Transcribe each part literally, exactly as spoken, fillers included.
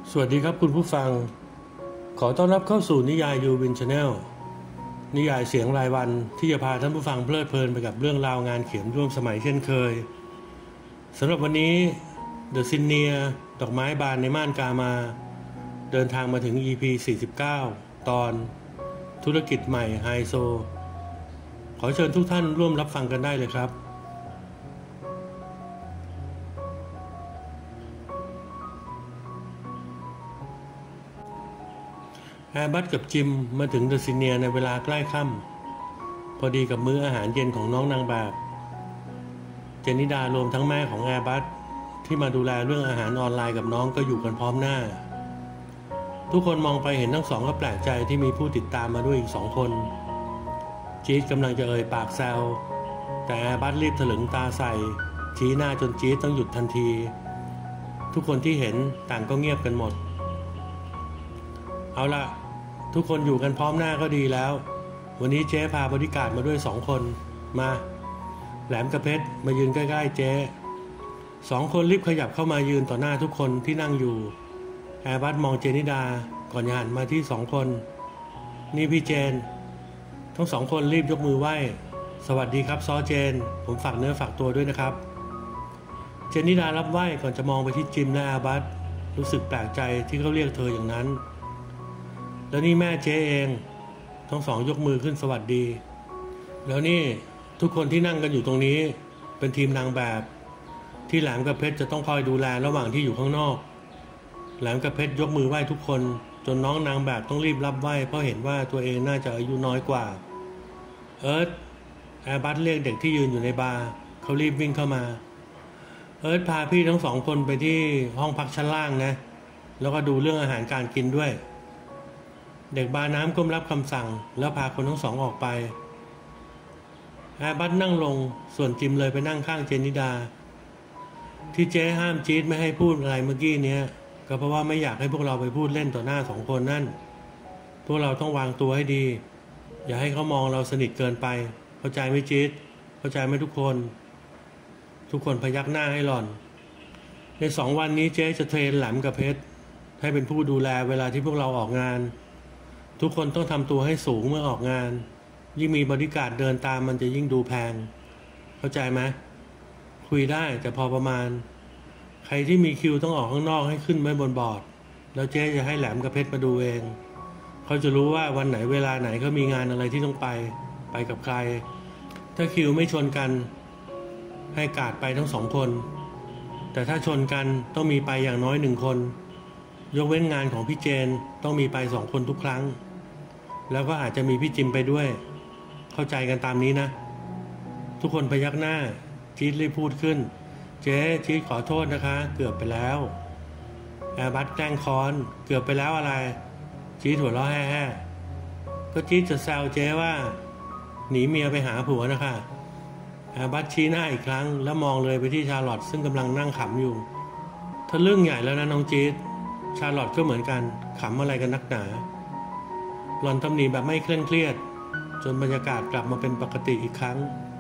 สวัสดีครับคุณผู้ฟังขอต้อนรับเข้าสู่นิยายยูวินชาแนลนิยายเสียงรายวันที่จะพาท่านผู้ฟังเพลิดเพลินไปกับเรื่องราวงานเขียนร่วมสมัยเช่นเคยสำหรับวันนี้ The Signia ดอกไม้บานในม่านกามาเดินทางมาถึง อี พี สี่สิบเก้า ตอนธุรกิจใหม่ไฮโซขอเชิญทุกท่านร่วมรับฟังกันได้เลยครับแอร์บัสกับจิมมาถึงเดอะซิเนียในเวลาใกล้ค่ำพอดีกับมื้ออาหารเย็นของน้องนางแบบเจนิดารวมทั้งแม่ของแอร์บัสที่มาดูแลเรื่องอาหารออนไลน์กับน้องก็อยู่กันพร้อมหน้าทุกคนมองไปเห็นทั้งสองก็แปลกใจที่มีผู้ติดตามมาด้วยอีกสองคนจี๊ดกำลังจะเอ่ยปากแซวแต่แอร์บัสรีบถลึงตาใส่ชี้หน้าจนจี๊ดต้องหยุดทันทีทุกคนที่เห็นต่างก็เงียบกันหมดเอาล่ะทุกคนอยู่กันพร้อมหน้าก็ดีแล้ววันนี้เจ๊พาบริการมาด้วยสองคนมาแหลมกับเพชรมายืนใกล้ๆเจ๊สองคนรีบขยับเข้ามายืนต่อหน้าทุกคนที่นั่งอยู่แอร์บัสมองเจนิดาก่อนจะหันมาที่สองคนนี่พี่เจนทั้งสองคนรีบยกมือไหว้สวัสดีครับซอเจนผมฝากเนื้อฝากตัวด้วยนะครับเจนิดารับไหว้ก่อนจะมองไปที่จิมและแอร์บัสรู้สึกแปลกใจที่เขาเรียกเธออย่างนั้นแล้วนี่แม่เจ๊เองทั้งสองยกมือขึ้นสวัสดีแล้วนี่ทุกคนที่นั่งกันอยู่ตรงนี้เป็นทีมนางแบบที่แหลมกับเพชรจะต้องคอยดูแลระหว่างที่อยู่ข้างนอกแหลมกับเพชรยกมือไหว้ทุกคนจนน้องนางแบบต้องรีบรับไหว้เพราะเห็นว่าตัวเองน่าจะอายุน้อยกว่าเอิร์ธแอร์บัสเรียกเด็กที่ยืนอยู่ในบาร์เขารีบวิ่งเข้ามาเอิร์ธพาพี่ทั้งสองคนไปที่ห้องพักชั้นล่างนะแล้วก็ดูเรื่องอาหารการกินด้วยเด็กบาร์น้ำก้มรับคำสั่งแล้วพาคนทั้งสองออกไปแอร์บัสนั่งลงส่วนจิมเลยไปนั่งข้างเจนิดาที่เจ๊ห้ามจี๊ดไม่ให้พูดอะไรเมื่อกี้นี้ก็เพราะว่าไม่อยากให้พวกเราไปพูดเล่นต่อหน้าสองคนนั่นพวกเราต้องวางตัวให้ดีอย่าให้เขามองเราสนิทเกินไปเข้าใจไหมจี๊ดเข้าใจไหมทุกคนทุกคนพยักหน้าให้หล่อนในสองวันนี้เจ๊จะเทรนแหลมกับเพชรให้เป็นผู้ดูแลเวลาที่พวกเราออกงานทุกคนต้องทำตัวให้สูงเมื่อออกงานยิ่งมีบริการเดินตามมันจะยิ่งดูแพงเข้าใจไหมคุยได้แต่พอประมาณใครที่มีคิวต้องออกข้างนอกให้ขึ้นไว้บนบอร์ดแล้วเจ๊จะให้แหลมกับเพชรมาดูเองเขาจะรู้ว่าวันไหนเวลาไหนเขามีงานอะไรที่ต้องไปไปกับใครถ้าคิวไม่ชนกันให้กาดไปทั้งสองคนแต่ถ้าชนกันต้องมีไปอย่างน้อยหนึ่งคนยกเว้นงานของพี่เจนต้องมีไปสองคนทุกครั้งแล้วก็อาจจะมีพี่จิมไปด้วยเข้าใจกันตามนี้นะทุกคนพยักหน้าจี๊ดรีบพูดขึ้นเจ๊จี๊ดขอโทษนะคะเกือบไปแล้วแอร์บัสแกล้งค้อนเกือบไปแล้วอะไรจี๊ดหัวเราะแฮ่ๆก็จี๊ดจะแซวเจ๊ว่าหนีเมียไปหาผัวนะคะแอร์บัสชี้หน้าอีกครั้งแล้วมองเลยไปที่ชาร์ลอตซึ่งกำลังนั่งขำอยู่ทะลึ่งใหญ่แล้วนะน้องจี๊ดชาร์ลอตก็เหมือนกันขำอะไรกันนักหนาหล่อนทำหนีแบบไม่เคร่งเครียดจนบรรยากาศกลับมาเป็นปกติอีกครั้ง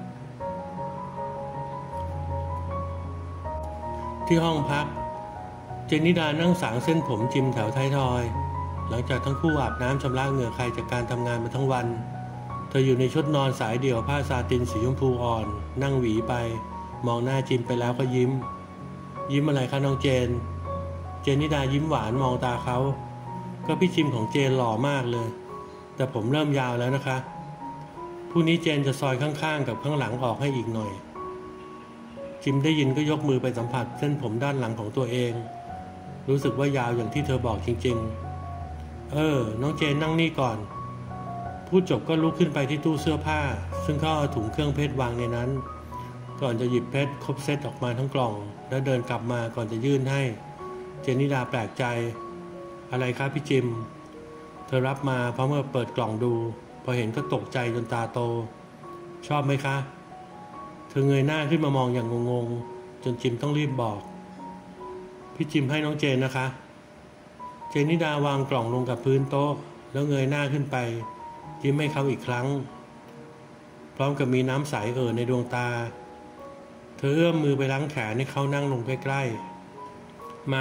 ที่ห้องพักเจนิดานั่งสางเส้นผมจิมแถวท้ายทอยหลังจากทั้งคู่อาบน้ำชำระเหงื่อใครจากการทำงานมาทั้งวันเธออยู่ในชุดนอนสายเดี่ยวผ้าซาตินสีชมพูอ่อนนั่งหวีไปมองหน้าจิมไปแล้วก็ยิ้มยิ้มอะไรคะน้องเจนเจนิดายิ้มหวานมองตาเขาก็พี่จิมของเจนหล่อมากเลยแต่ผมเริ่มยาวแล้วนะคะพรุ่งนี้เจนจะซอยข้างๆกับข้างหลังออกให้อีกหน่อยจิมได้ยินก็ยกมือไปสัมผัสเส้นผมด้านหลังของตัวเองรู้สึกว่ายาวอย่างที่เธอบอกจริงๆเออน้องเจนนั่งนี่ก่อนพูดจบก็ลุกขึ้นไปที่ตู้เสื้อผ้าซึ่งเขาเอาถุงเครื่องเพชรวางในนั้นก่อนจะหยิบเพชรครบเซตออกมาทั้งกล่องแล้วเดินกลับมาก่อนจะยื่นให้เจนิดาแปลกใจอะไรครับพี่จิมเธอรับมาเพราะเมื่อเปิดกล่องดูพอเห็นก็ตกใจจนตาโตชอบไหมคะเธอเงยหน้าขึ้นมามองอย่างงงๆจนจิมต้องรีบบอกพี่จิมให้น้องเจนนะคะเจนิดาวางกล่องลงกับพื้นโต๊ะแล้วเงยหน้าขึ้นไปยิ้มให้เขาอีกครั้งพร้อมกับมีน้ำใสเอ่อในดวงตาเธอเอื้อมมือไปล้างแขนให้เขานั่งลงใกล้ๆมา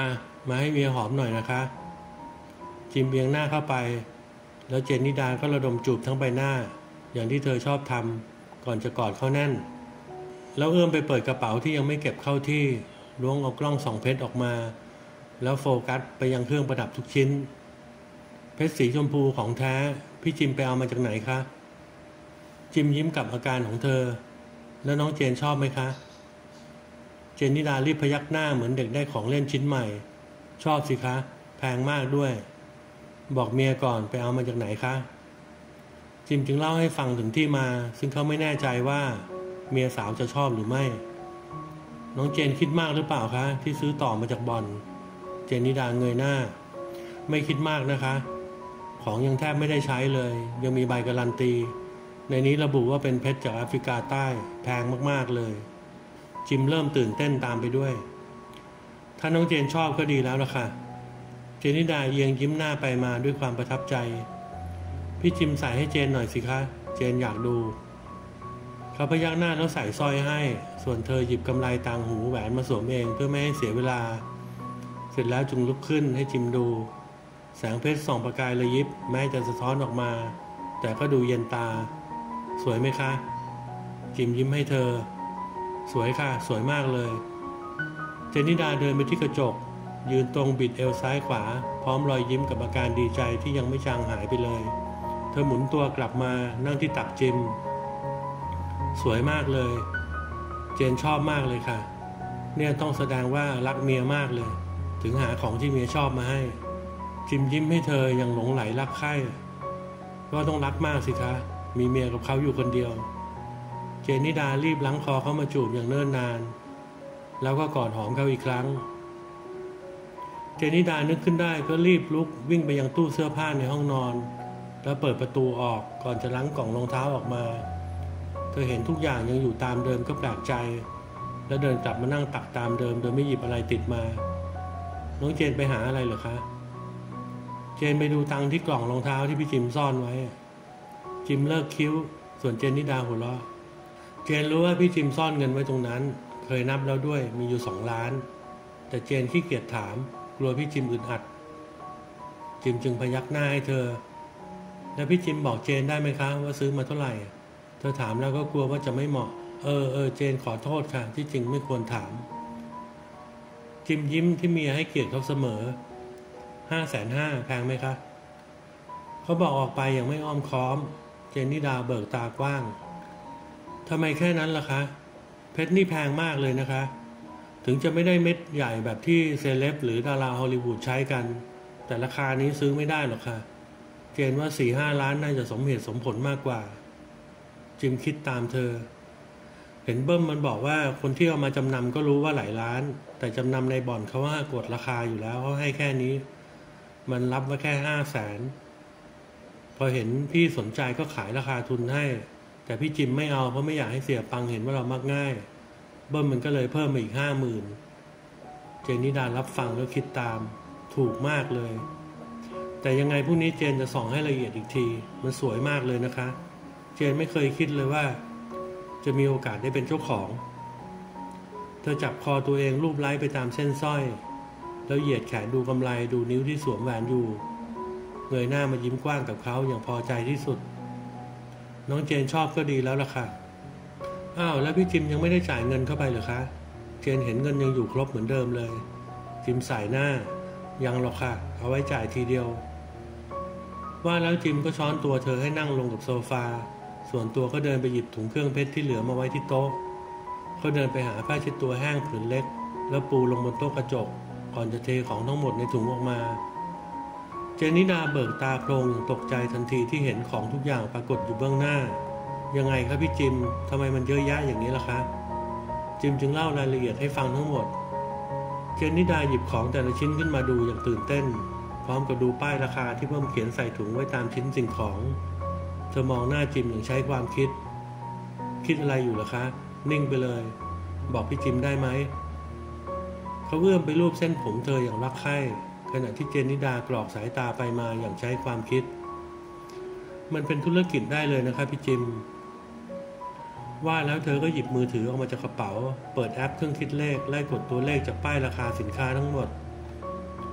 มาให้เมียหอมหน่อยนะคะจิมเบียงหน้าเข้าไปแล้วเจนนิดาก็ระดมจูบทั้งใบหน้าอย่างที่เธอชอบทำก่อนจะกอดเขาแน่นแล้วเอื้อมไปเปิดกระเป๋าที่ยังไม่เก็บเข้าที่ล้วงเอากล้องส่องเพชรออกมาแล้วโฟกัสไปยังเครื่องประดับทุกชิ้นเพชรสีชมพูของแท้พี่จิมไปเอามาจากไหนคะจิมยิ้มกับอาการของเธอแล้วน้องเจนชอบไหมคะเจนนิดารีบพยักหน้าเหมือนเด็กได้ของเล่นชิ้นใหม่ชอบสิคะแพงมากด้วยบอกเมียก่อนไปเอามาจากไหนคะจิมจึงเล่าให้ฟังถึงที่มาซึ่งเขาไม่แน่ใจว่าเมียสาวจะชอบหรือไม่น้องเจนคิดมากหรือเปล่าคะที่ซื้อต่อมาจากบอนเจนนิดาเงยหน้าไม่คิดมากนะคะของยังแทบไม่ได้ใช้เลยยังมีใบการันตีในนี้ระบุว่าเป็นเพชรจากแอฟริกาใต้แพงมากๆเลยจิมเริ่มตื่นเต้นตามไปด้วยถ้าน้องเจนชอบก็ดีแล้วล่ะค่ะเจนนิดาเอียงยิ้มหน้าไปมาด้วยความประทับใจพี่จิมใส่ให้เจนหน่อยสิคะเจนอยากดูเขาพยักหน้าแล้วใส่สร้อยให้ส่วนเธอหยิบกำไลต่างหูแหวนมาสวมเองเพื่อไม่ให้เสียเวลาเสร็จแล้วจึงลุกขึ้นให้จิมดูแสงเพชรส่องประกายระยิบแม้จะสะท้อนออกมาแต่ก็ดูเย็นตาสวยไหมคะจิมยิ้มให้เธอสวยค่ะสวยมากเลยเจนนิดาเดินไปที่กระจกยืนตรงบิดเอวซ้ายขวาพร้อมรอยยิ้มกับอาการดีใจที่ยังไม่จางหายไปเลยเธอหมุนตัวกลับมานั่งที่ตักจิมสวยมากเลยเจนชอบมากเลยค่ะเนี่ยต้องแสดงว่ารักเมียมากเลยถึงหาของที่เมียชอบมาให้จิมยิ้มให้เธอยังหลงไหลรักใคร่ก็ต้องรักมากสิคะมีเมียกับเขาอยู่คนเดียวเจนนิดารีบล้างคอเขามาจูบอย่างเนิ่นนานแล้วก็กอดหอมเขาอีกครั้งเจนนิดานึกขึ้นได้ก็รีบลุกวิ่งไปยังตู้เสื้อผ้าในห้องนอนแล้วเปิดประตูออกก่อนจะล้างกล่องรองเท้าออกมาเธอเห็นทุกอย่างยังอยู่ตามเดิมก็แปลกใจแล้วเดินกลับมานั่งตักตามเดิมโดยไม่หยิบอะไรติดมาน้องเจนไปหาอะไรเหรอคะเจนไปดูตังค์ที่กล่องรองเท้าที่พี่จิมซ่อนไว้จิมเลิกคิ้วส่วนเจนนิดาหัวเราะเจนรู้ว่าพี่จิมซ่อนเงินไว้ตรงนั้นเคยนับแล้วด้วยมีอยู่สองล้านแต่เจนขี้เกียจถามกลัวพี่จิมอึดอัดจิมจึงพยักหน้าให้เธอแล้วพี่จิมบอกเจนได้ไหมคะว่าซื้อมาเท่าไหร่เธอถามแล้วก็กลัวว่าจะไม่เหมาะเออเออเจนขอโทษค่ะที่จริงไม่ควรถามจิมยิ้มที่เมียให้เกียรติเขาเสมอห้าแสนห้าแพงไหมคะเขาบอกออกไปอย่างไม่อ้อมค้อมเจนนิดาเบิกตากว้างทำไมแค่นั้นล่ะคะเพชรนี่แพงมากเลยนะคะถึงจะไม่ได้เม็ดใหญ่แบบที่เซเลบหรือดาราฮอลลีวูดใช้กันแต่ราคานี้ซื้อไม่ได้หรอกค่ะเจนว่าสี่ห้าล้านน่าจะสมเหตุสมผลมากกว่าจิมคิดตามเธอเห็นเบิ้มมันบอกว่าคนที่เอามาจำนำก็รู้ว่าหลายล้านแต่จำนำในบ่อนเขาว่ากดราคาอยู่แล้วเขาให้แค่นี้มันรับว่าแค่ห้าแสนพอเห็นพี่สนใจก็ขายราคาทุนให้แต่พี่จิมไม่เอาเพราะไม่อยากให้เสียปังเห็นว่าเรามักง่ายเบิ้มมันก็เลยเพิ่มมาอีกห้าหมื่นเจนนิดารับฟังแล้วคิดตามถูกมากเลยแต่ยังไงพรุ่งนี้เจนจะส่องให้ละเอียดอีกทีมันสวยมากเลยนะคะเจนไม่เคยคิดเลยว่าจะมีโอกาสได้เป็นเจ้าของเธอจับคอตัวเองรูปไล้ไปตามเส้นสร้อยแล้วเหยียดแขนดูกำไลดูนิ้วที่สวมแหวนอยู่เงยหน้ามายิ้มกว้างกับเขาอย่างพอใจที่สุดน้องเจนชอบก็ดีแล้วล่ะค่ะอ้าวแล้วพี่จิมยังไม่ได้จ่ายเงินเข้าไปเหรอคะเจนเห็นเงินยังอยู่ครบเหมือนเดิมเลยจิมสายหน้ายังหรอกค่ะเอาไว้จ่ายทีเดียวว่าแล้วจิมก็ช้อนตัวเธอให้นั่งลงกับโซฟาส่วนตัวก็เดินไปหยิบถุงเครื่องเพชรที่เหลือมาไว้ที่โต๊ะเขาเดินไปหาผ้าเช็ดตัวแห้งผืนเล็กแล้วปูลงบนโต๊ะกระจกก่อนจะเทของทั้งหมดในถุงออกมาเจนนิดาเบิกตาโพลงอย่างตกใจทันทีที่เห็นของทุกอย่างปรากฏอยู่เบื้องหน้ายังไงครับพี่จิมทำไมมันเยอะแยะอย่างนี้ล่ะคะจิมจึงเล่ารายละเอียดให้ฟังทั้งหมดเจนนิดาหยิบของแต่ละชิ้นขึ้นมาดูอย่างตื่นเต้นพร้อมกับดูป้ายราคาที่เพิ่มเขียนใส่ถุงไว้ตามชิ้นสิ่งของเธอมองหน้าจิมอย่างใช้ความคิดคิดอะไรอยู่ล่ะคะนิ่งไปเลยบอกพี่จิมได้ไหมเขาเอื้อมไปรูปเส้นผมเธออย่างรักใคร่ขณะที่เจนนิดากรอกสายตาไปมาอย่างใช้ความคิดมันเป็นธุรกิจได้เลยนะครับพี่จิมว่าแล้วเธอก็หยิบมือถือออกมาจากกระเป๋าเปิดแอปเครื่องคิดเลขไล่กดตัวเลขจากป้ายราคาสินค้าทั้งหมด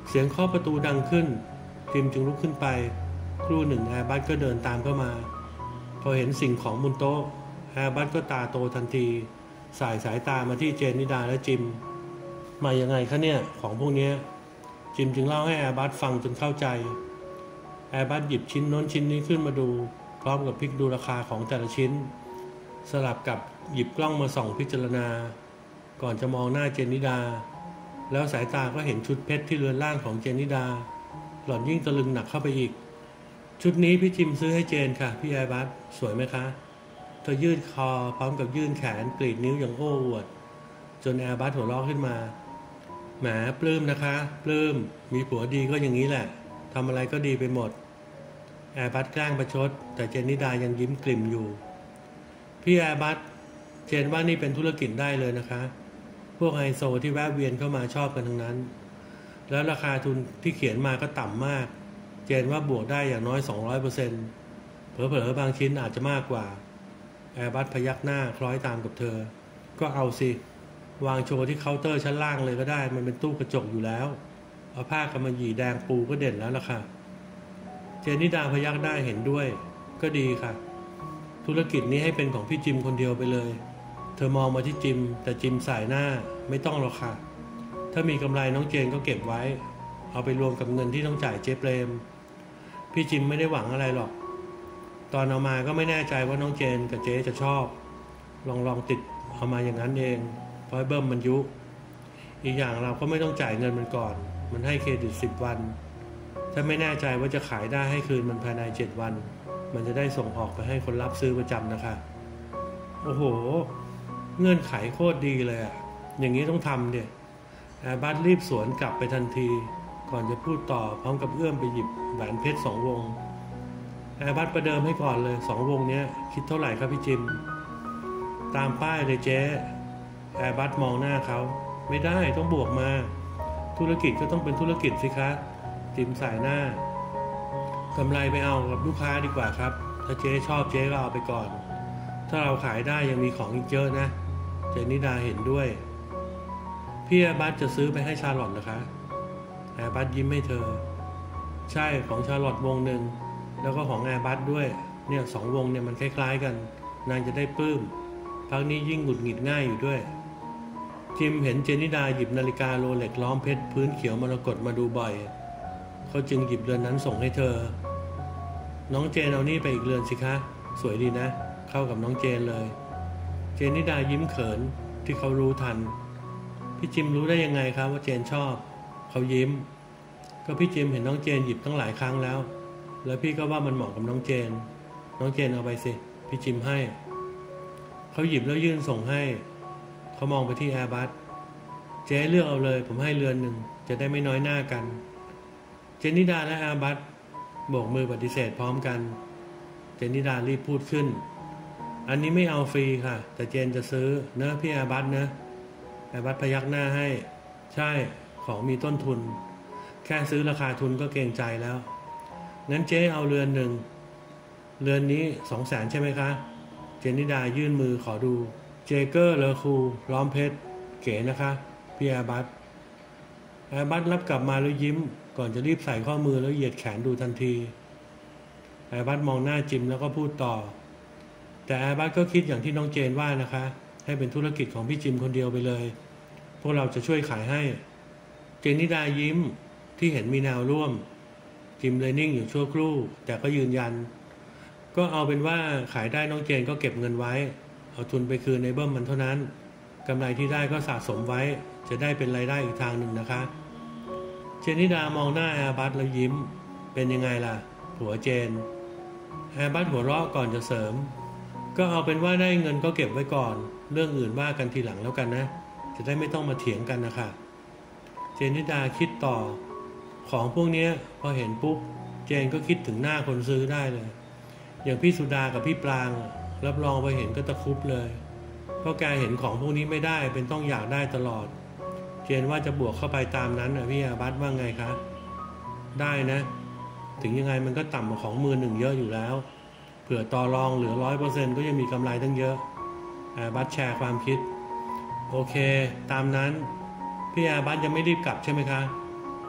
เสียงเคาะประตูดังขึ้นจิมจึงลุกขึ้นไปครู่หนึ่งแอร์บัสก็เดินตามเข้ามาพอเห็นสิ่งของบนโต๊ะแอร์บัสก็ตาโตทันทีสายสายตามาที่เจนนิดาและจิมมายังไงคะเนี่ยของพวกนี้จิมจึงเล่าให้แอร์บัสฟังจนเข้าใจแอร์บัสหยิบชิ้นโน้นชิ้นนี้ขึ้นมาดูพร้อมกับพลิกดูราคาของแต่ละชิ้นสลับกับหยิบกล้องมาส่องพิจารณาก่อนจะมองหน้าเจนนิดาแล้วสายตาก็เห็นชุดเพชรที่เรือนร่างของเจนนิดาหล่อนยิ่งตะลึงหนักเข้าไปอีกชุดนี้พี่จิมซื้อให้เจนค่ะพี่แอร์บัสสวยไหมคะเธอยืดคอพร้อมกับยื่นแขนกรีดนิ้วอย่างโอ้อวดจนแอร์บัสหัวเราะขึ้นมาแหมปลื้มนะคะปลื้มมีผัวดีก็อย่างนี้แหละทำอะไรก็ดีไปหมดแอร์บัสแกล้งประชดแต่เจนนิดายังยิ้มกลิ่มอยู่พี่แอร์บัสเจนว่านี่เป็นธุรกิจได้เลยนะคะพวกไฮโซที่แวะเวียนเข้ามาชอบกันทั้งนั้นแล้วราคาทุนที่เขียนมาก็ต่ำมากเจนว่าบวกได้อย่างน้อย สองร้อยเปอร์เซ็นต์ เผลอๆบางชิ้นอาจจะมากกว่าแอร์บัสพยักหน้าคล้อยตามกับเธอก็เอาสิวางโชว์ที่เคาน์เตอร์ชั้นล่างเลยก็ได้มันเป็นตู้กระจกอยู่แล้วเอาผ้ากำมะหยี่แดงปูก็เด่นแล้วล่ะค่ะเจนนิดาพยักได้เห็นด้วยก็ดีค่ะธุรกิจนี้ให้เป็นของพี่จิมคนเดียวไปเลยเธอมองมาที่จิมแต่จิมสายหน้าไม่ต้องหรอกค่ะถ้ามีกำไรน้องเจนก็เก็บไว้เอาไปรวมกับเงินที่ต้องจ่ายเจ๊เปรมพี่จิมไม่ได้หวังอะไรหรอกตอนเอามาก็ไม่แน่ใจว่าน้องเจนกับเจ๊จะชอบลองลองติดเอามาอย่างนั้นเองเพราะเบิ้มมันยุอีกอย่างเราก็ไม่ต้องจ่ายเงินมันก่อนมันให้เครดิตสิบวันถ้าไม่แน่ใจว่าจะขายได้ให้คืนมันภายในเจ็ดวันมันจะได้ส่งออกไปให้คนรับซื้อประจำนะคะโอ้โหเงื่อนไขโคตรดีเลยอ่ะอย่างนี้ต้องทำเดี๋ยแอร์บัสรีบสวนกลับไปทันทีก่อนจะพูดต่อพร้อมกับเอื้อมไปหยิบแหวนเพชรสองวงแอร์บัสประเดิมให้ก่อนเลยสองวงนี้คิดเท่าไหร่ครับพี่จิมตามป้ายเลยเจ๊แอร์บัสมองหน้าเขาไม่ได้ต้องบวกมาธุรกิจก็ต้องเป็นธุรกิจสิคะจิมสายหน้ากำไรไปเอากับลูกค้าดีกว่าครับถ้าเจ๊ชอบเจ๊ก็เอาไปก่อนถ้าเราขายได้ยังมีของอีกเยอะนะเจนนิดาเห็นด้วยพี่แอร์บัสจะซื้อไปให้ชาร์ลอตนะคะแอร์บัสยิ้มให้เธอใช่ของชาร์ลอตวงหนึ่งแล้วก็ของแอร์บัสด้วยเนี่ยสองวงเนี่ยมันคล้ายๆกันนางจะได้ปลื้มพักนี้ยิ่งหงุดหงิดง่ายอยู่ด้วยจิมเห็นเจนนิดาหยิบนาฬิกาโรเล็กล้อมเพชรพื้นเขียวมรกตมาดูบ่อยเขาจึงหยิบเรือนนั้นส่งให้เธอน้องเจนเอานี่ไปอีกเรือนสิคะสวยดีนะเข้ากับน้องเจนเลยเจนนิดายิ้มเขินที่เขารู้ทันพี่จิมรู้ได้ยังไงครับว่าเจนชอบเขายิ้มก็พี่จิมเห็นน้องเจนหยิบตั้งหลายครั้งแล้วแล้วพี่ก็ว่ามันเหมาะกับน้องเจนน้องเจนเอาไปสิพี่จิมให้เขาหยิบแล้วยื่นส่งให้เขามองไปที่แอร์บัสเจ๊เลือกเอาเลยผมให้เรือนหนึ่งจะได้ไม่น้อยหน้ากันเจนนิดาและแอร์บัสโบกมือปฏิเสธพร้อมกันเจนนิดารีบพูดขึ้นอันนี้ไม่เอาฟรีค่ะแต่เจนจะซื้อเนอะพี่แอร์บัสเนอะแอร์บัสพยักหน้าให้ใช่ของมีต้นทุนแค่ซื้อราคาทุนก็เกรงใจแล้วงั้นเจ๊เอาเรือนหนึ่งเรือนนี้สองแสนใช่ไหมคะเจนนิดายื่นมือขอดูเจเกอร์เลอคูล้อมเพชรเก๋นะคะพี่แอร์บัสแอร์บัสรับกลับมาแล้วยิ้มก่อนจะรีบใส่ข้อมือแล้วเหยียดแขนดูทันทีแอร์บัสมองหน้าจิมแล้วก็พูดต่อแต่แอร์บัสก็คิดอย่างที่น้องเจนว่านะคะให้เป็นธุรกิจของพี่จิมคนเดียวไปเลยพวกเราจะช่วยขายให้เจนนิดายิ้มที่เห็นมีแนวร่วมจิมเลยนิ่งอยู่ชั่วครู่แต่ก็ยืนยันก็เอาเป็นว่าขายได้น้องเจนก็เก็บเงินไว้เอาทุนไปคืนในเบิ้มมันเท่านั้นกำไรที่ได้ก็สะสมไว้จะได้เป็นรายได้อีกทางหนึ่งนะคะเจนนิดามองหน้าแอร์บัสแล้วยิ้มเป็นยังไงล่ะผัวเจนแอร์บัสหัวเราะก่อนจะเสริมก็เอาเป็นว่าได้เงินก็เก็บไว้ก่อนเรื่องอื่นว่ากันทีหลังแล้วกันนะจะได้ไม่ต้องมาเถียงกันนะคะเจนนิดาคิดต่อของพวกนี้พอเห็นปุ๊บเจนก็คิดถึงหน้าคนซื้อได้เลยอย่างพี่สุดากับพี่ปรางรับรองไปเห็นก็ตะครุบเลยเพราะแกเห็นของพวกนี้ไม่ได้เป็นต้องอยากได้ตลอดเจนว่าจะบวกเข้าไปตามนั้นนะพี่อาบัตว่าไงคะได้นะถึงยังไงมันก็ต่ำกว่าของมือหนึ่งเยอะอยู่แล้วเผื่อต่อรองเหลือร้อยเปอร์เซ็นต์ก็ยังมีกำไรตั้งเยอะอาบัตแชร์ความคิดโอเคตามนั้นพี่อาบัตยังไม่รีบกลับใช่ไหมคะ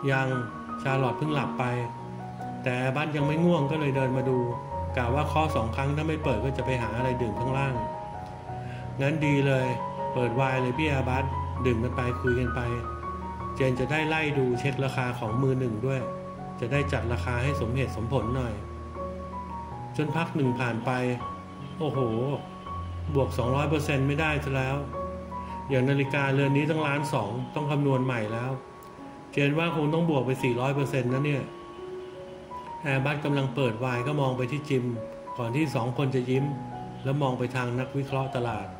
ยังชาร์ลอตเพิ่งหลับไปแต่บัสยังไม่ง่วงก็เลยเดินมาดูกะว่าเคาะสองครั้งถ้าไม่เปิดก็จะไปหาอะไรดื่มข้างล่างงั้นดีเลยเปิดไวน์เลยพี่อาบัสดื่มกันไปคุยกันไปเจนจะได้ไล่ดูเช็คราคาของมือหนึ่งด้วยจะได้จัดราคาให้สมเหตุสมผลหน่อยจนพักหนึ่งผ่านไปโอ้โหบวก สองร้อยเปอร์เซ็นต์ ไม่ได้ซะแล้วอย่างนาฬิกาเรือนนี้ตั้งล้านสองต้องคำนวณใหม่แล้วเจนว่าคงต้องบวกไป สี่ร้อยเปอร์เซ็นต์ นะเนี่ยแอร์บัสกำลังเปิดไวน์ก็มองไปที่จิมก่อนที่สองคนจะยิ้มแล้วมองไปทางนักวิเคราะห์ตลาด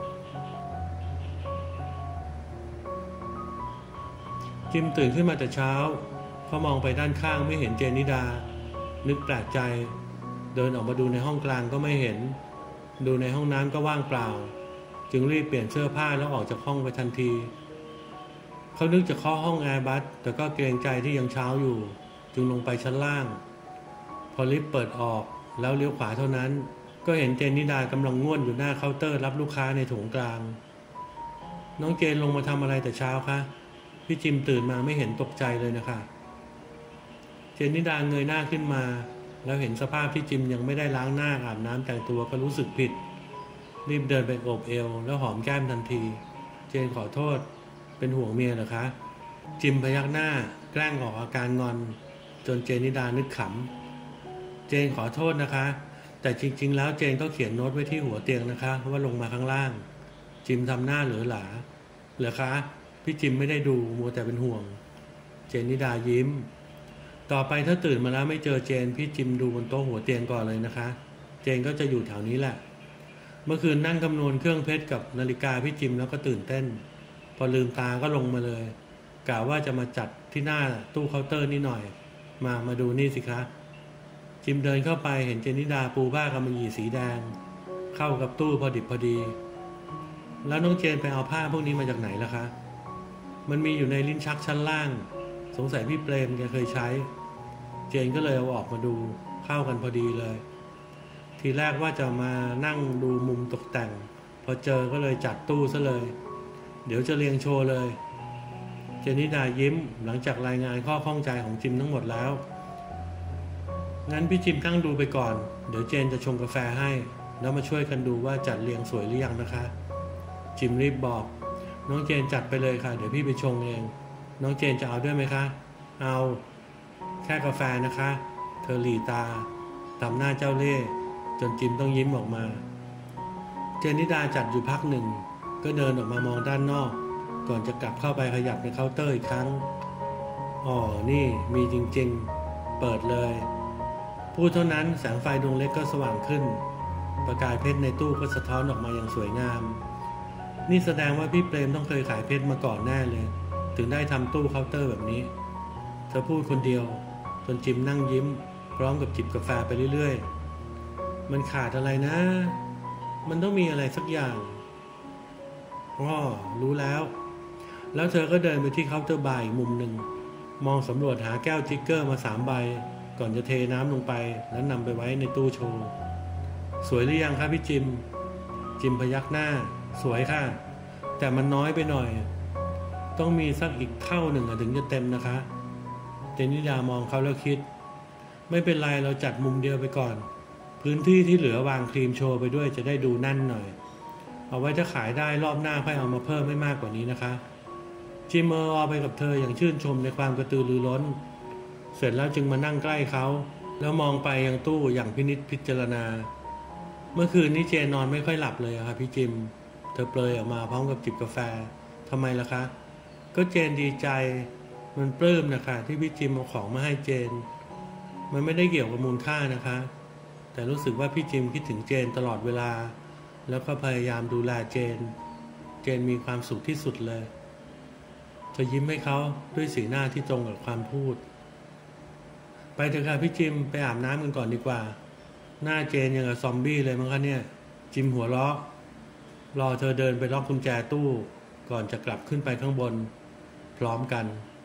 จิมตื่นขึ้นมาแต่เช้าเขามองไปด้านข้างไม่เห็นเจนนิดานึกแปลกใจเดินออกมาดูในห้องกลางก็ไม่เห็นดูในห้องน้ำก็ว่างเปล่าจึงรีบเปลี่ยนเสื้อผ้าแล้วออกจากห้องไปทันทีเขานึกจะเคาะห้องแอร์บัสแต่ก็เกรงใจที่ยังเช้าอยู่จึงลงไปชั้นล่างพอลิฟต์เปิดออกแล้วเลี้ยวขวาเท่านั้นก็เห็นเจนนิดากำลังง่วนอยู่หน้าเคาน์เตอร์รับลูกค้าในโถงกลางน้องเจนลงมาทำอะไรแต่เช้าคะพี่จิมตื่นมาไม่เห็นตกใจเลยนะคะเจนนิดาเงยหน้าขึ้นมาแล้วเห็นสภาพที่จิมยังไม่ได้ล้างหน้าอาบน้ำแต่งตัวก็รู้สึกผิดรีบเดินไปโอบเอวแล้วหอมแก้มทันทีเจนขอโทษเป็นห่วงเมียเหรอคะจิมพยักหน้าแกล้งออกอาการงอนจนเจนนิดานึกขำเจนขอโทษนะคะแต่จริงๆแล้วเจนก็เขียนโน้ตไว้ที่หัวเตียงนะคะว่าลงมาข้างล่างจิมทำหน้าเหลือหลาเหรอคะพี่จิมไม่ได้ดูมัวแต่เป็นห่วงเจนนิดายิ้มต่อไปถ้าตื่นมาแล้วไม่เจอเจนพี่จิมดูบนโต๊ะหัวเตียงก่อนเลยนะคะเจนก็จะอยู่แถวนี้แหละเมื่อคืนนั่งคำนวณเครื่องเพชรกับนาฬิกาพี่จิมแล้วก็ตื่นเต้นพอลืมตาก็ลงมาเลยกะว่าจะมาจัดที่หน้าตู้เคาน์เตอร์นี่หน่อยมามาดูนี่สิคะจิมเดินเข้าไปเห็นเจนนิดาปูผ้ากำมะหยี่สีแดงเข้ากับตู้พอดิบพอดีแล้วน้องเจนไปเอาผ้าพวกนี้มาจากไหนล่ะคะมันมีอยู่ในลิ้นชักชั้นล่างสงสัยพี่เปรมแกเคยใช้เจนก็เลยเอาออกมาดูเข้ากันพอดีเลยทีแรกว่าจะมานั่งดูมุมตกแต่งพอเจอก็เลยจัดตู้ซะเลยเดี๋ยวจะเรียงโชว์เลยเจนนิดายิ้มหลังจากรายงานข้อข้องใจของจิมทั้งหมดแล้วงั้นพี่จิมตั้งดูไปก่อนเดี๋ยวเจนจะชงกาแฟให้แล้วมาช่วยกันดูว่าจัดเรียงสวยหรือยังนะคะจิมรีบบอกน้องเจนจัดไปเลยค่ะเดี๋ยวพี่ไปชงเองน้องเจนจะเอาด้วยไหมคะเอาแค่กาแฟนะคะเธอหลีตาทำหน้าเจ้าเล่ห์จนจิมต้องยิ้มออกมาเจนนิดาจัดอยู่พักหนึ่งก็เดินออกมามองด้านนอกก่อนจะกลับเข้าไปขยับในเคาน์เตอร์อีกครั้งอ๋อนี่มีจริงๆเปิดเลยพูดเท่านั้นแสงไฟดวงเล็กก็สว่างขึ้นประกายเพชรในตู้ก็สะท้อนออกมาอย่างสวยงามนี่แสดงว่าพี่เปรมต้องเคยขายเพชรมาก่อนแน่เลยถึงได้ทำตู้เคาน์เตอร์แบบนี้เธอพูดคนเดียวจนจิมนั่งยิ้มพร้อมกับจิบกาแฟไปเรื่อยๆมันขาดอะไรนะมันต้องมีอะไรสักอย่างอ๋อรู้แล้วแล้วเธอก็เดินไปที่เคาน์เตอร์บาร์อีกมุมหนึ่งมองสำรวจหาแก้วทิกเกอร์มาสามใบก่อนจะเทน้ำลงไปแล้วนำไปไว้ในตู้โชว์สวยหรือยังครับพี่จิมจิมพยักหน้าสวยค่ะแต่มันน้อยไปหน่อยต้องมีสักอีกเท่าหนึ่งถึงจะเต็มนะคะเจนนิดามองเขาแล้วคิดไม่เป็นไรเราจัดมุมเดียวไปก่อนพื้นที่ที่เหลือวางครีมโชว์ไปด้วยจะได้ดูนั่นหน่อยเอาไว้ถ้าขายได้รอบหน้าค่อยเอามาเพิ่มไม่มากกว่านี้นะคะจิมเมอร์ออไปกับเธออย่างชื่นชมในความกระตือรือร้นเสร็จแล้วจึงมานั่งใกล้เขาแล้วมองไปยังตู้อย่างพินิจพิจารณาเมื่อคืนนี้เจนนอนไม่ค่อยหลับเลยครับพี่จิมเธอเปลยออกมาพร้อมกับจิบกาแฟทำไมล่ะคะก็เจนดีใจมันปลื้มนะคะที่พี่จิมเอาของมาให้เจนมันไม่ได้เกี่ยวกับมูลค่านะคะแต่รู้สึกว่าพี่จิมคิดถึงเจนตลอดเวลาแล้วก็พยายามดูแลเจนเจนมีความสุขที่สุดเลยเธอยิ้มให้เขาด้วยสีหน้าที่ตรงกับความพูดไปเถอะค่ะพี่จิมไปอาบน้ำกันก่อนดีกว่าหน้าเจนอย่างกับซอมบี้เลยมั้งคะเนี่ยจิมหัวเราะรอเธอเดินไปล็อกกุญแจตู้ก่อนจะกลับขึ้นไปข้างบนพร้อมกัน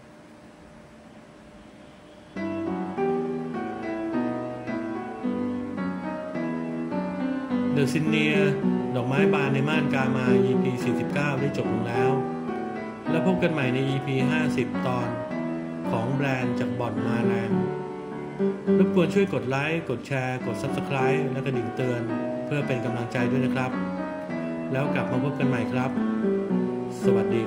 เดอะซินเนียดอกไม้บานในม่านกามา อี พี สี่สิบเก้าได้จบลงแล้วแล้วพบกันใหม่ใน อี พี ห้าสิบ ตอนขของแบรนด์จากบ่อนมาแรงรบกวนช่วยกดไลค์กดแชร์กด ซับสไครบ์ และกระดิ่งเตือนเพื่อเป็นกำลังใจด้วยนะครับแล้วกลับมาพบกันใหม่ครับสวัสดี